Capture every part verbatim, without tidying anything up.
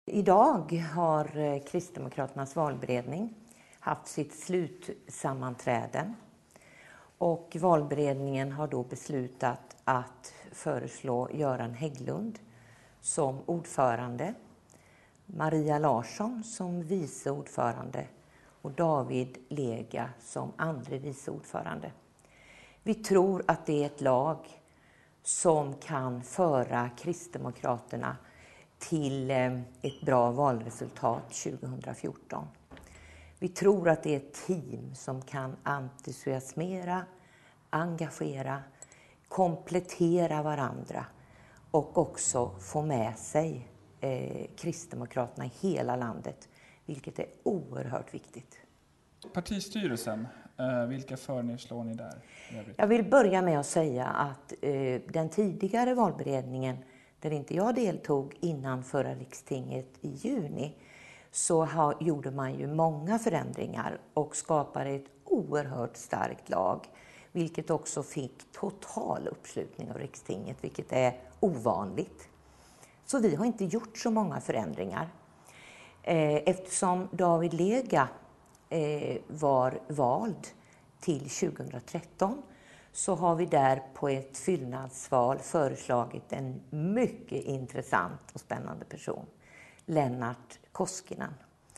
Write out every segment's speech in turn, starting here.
Idag har Kristdemokraternas valberedning haft sitt slutsammanträde och valberedningen har då beslutat att föreslå Göran Hägglund som ordförande, Maria Larsson som vice ordförande och David Lega som andre vice ordförande. Vi tror att det är ett lag som kan föra Kristdemokraterna till ett bra valresultat tjugohundrafjorton. Vi tror att det är ett team som kan entusiasmera, engagera, komplettera varandra och också få med sig eh, Kristdemokraterna i hela landet, vilket är oerhört viktigt. Partistyrelsen, vilka föreslår ni där? Jag vill börja med att säga att eh, den tidigare valberedningen, där inte jag deltog innan förra rikstinget i juni, så ha, gjorde man ju många förändringar och skapade ett oerhört starkt lag, vilket också fick total uppslutning av rikstinget, vilket är ovanligt. Så vi har inte gjort så många förändringar. Eh, eftersom David Lega eh, var vald till tjugohundratretton så har vi där på ett fyllnadsval föreslagit en mycket intressant och spännande person, Lennart Koskinen,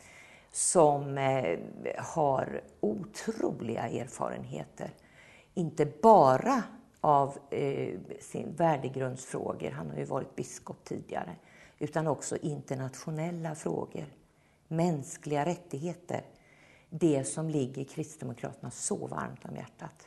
som eh, har otroliga erfarenheter, inte bara av eh, sin värdegrundsfrågor, han har ju varit biskop tidigare, utan också internationella frågor, mänskliga rättigheter, det som ligger Kristdemokraterna så varmt om hjärtat.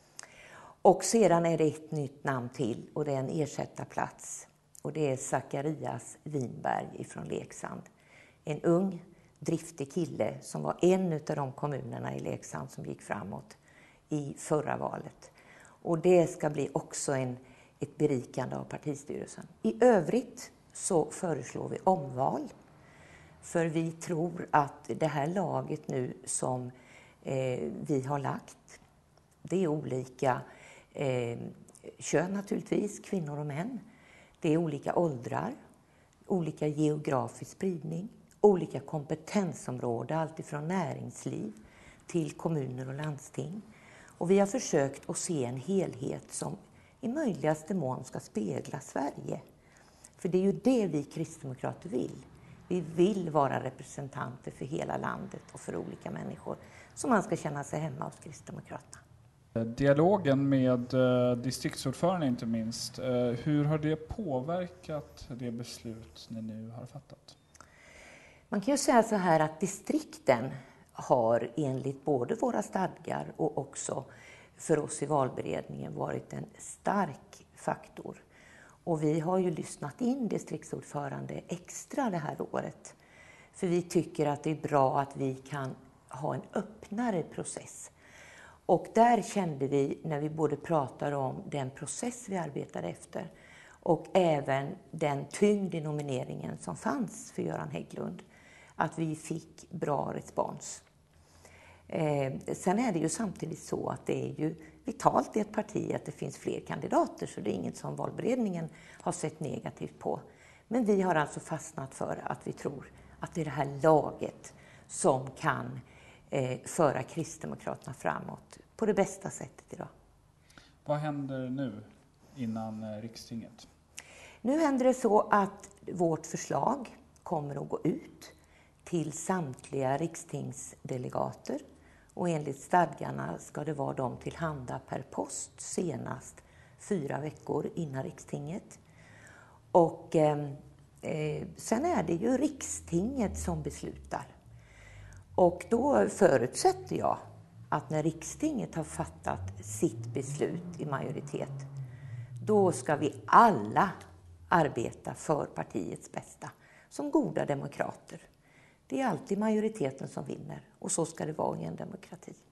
Och sedan är det ett nytt namn till och det är en ersättarplats. Och det är Zacharias Winberg från Leksand. En ung, driftig kille som var en av de kommunerna i Leksand som gick framåt i förra valet. Och det ska bli också en, ett berikande av partistyrelsen. I övrigt så föreslår vi omval. För vi tror att det här laget nu som eh, vi har lagt, det är olika eh, kön naturligtvis, kvinnor och män. Det är olika åldrar, olika geografisk spridning, olika kompetensområden, allt ifrån näringsliv till kommuner och landsting. Och vi har försökt att se en helhet som i möjligaste mån ska spegla Sverige. För det är ju det vi kristdemokrater vill. Vi vill vara representanter för hela landet och för olika människor, så man ska känna sig hemma hos Kristdemokraterna. Dialogen med distriktsordförande inte minst, hur har det påverkat det beslut ni nu har fattat? Man kan ju säga så här att distrikten har enligt både våra stadgar och också för oss i valberedningen varit en stark faktor. Och vi har ju lyssnat in distriktsordförande extra det här året. För vi tycker att det är bra att vi kan ha en öppnare process. Och där kände vi, när vi både pratar om den process vi arbetar efter och även den tyngd i nomineringen som fanns för Göran Hägglund, att vi fick bra respons. Eh, sen är det ju samtidigt så att det är ju vitalt i ett parti att det finns fler kandidater, så det är inget som valberedningen har sett negativt på. Men vi har alltså fastnat för att vi tror att det är det här laget som kan eh, föra Kristdemokraterna framåt på det bästa sättet idag. Vad händer nu innan eh, rikstinget? Nu händer det så att vårt förslag kommer att gå ut till samtliga rikstingsdelegater. Och enligt stadgarna ska det vara dem tillhanda per post senast fyra veckor innan rikstinget. Och eh, sen är det ju rikstinget som beslutar. Och då förutsätter jag att när rikstinget har fattat sitt beslut i majoritet, då ska vi alla arbeta för partiets bästa som goda demokrater. Det är alltid majoriteten som vinner och så ska det vara i en demokrati.